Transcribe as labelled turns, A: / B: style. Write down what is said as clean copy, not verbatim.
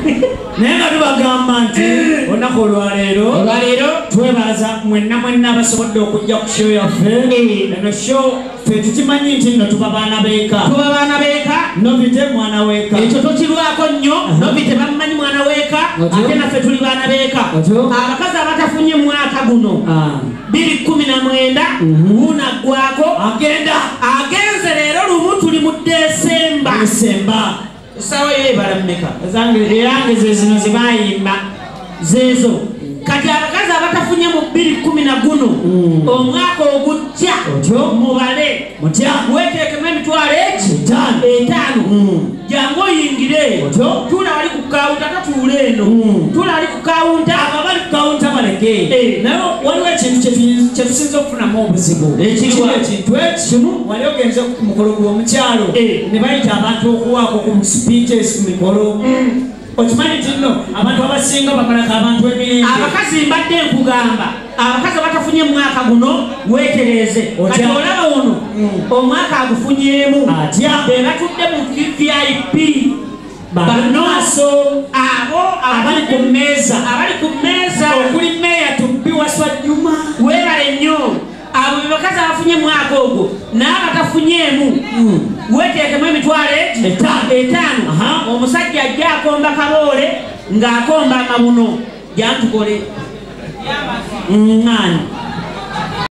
A: Nenga tubagamba nti olunaku olwaleero twebaza mwenna basobodde okujja ku show yaffe. Eno show ffe tukimanyi nti nno tuba baana beeka. Novite mwana weeka.
B: Ekyo tokirwako nnyo. Novite bamumanyi mwana weeka. Ate naffe tuli baana beeka. Abakazi abatafunye mwaka guno 2019 gunaggwako agenze leero lumu tuli mu Desemba. Sawa ye barameka
A: zange yange zezino zibayimba
B: zezo kati abakazi abatafunye mu 2010 guno omwaka ogujja mubale weteekemu emitwalo etaano jangu oyingire tula wali ku kawunta tatuula eno tula wali ku kawunta
A: abali ku kawunta baleke naye waliwo ekintu kyetusinza okufunamu obuzibu ekintu ekimu wali ogenze ku mukolo gw'omukyalo ne bayita abantu okuwaako ku speeches ku mikolo okimanyi nti nno abantu abasinga bamalako abantu emirembe.
B: Abakazi mbadde nkugamba abakazi abatafunye mwaka guno weetereeze kati olaba ono omwaka agufunyeemu be batudde mu VIP
A: bannaaso
B: abo abali ku mmeeza
A: okuli meeya Tubbi Waswajjuma
B: weebale nnyo abo be bakazi abafunye mwaka ogwo n'abatafunyeemu weteekemu emitwalo etaano omusajja ajja akomba kaboole ng'akomba amabuno jantukole
A: ng'ani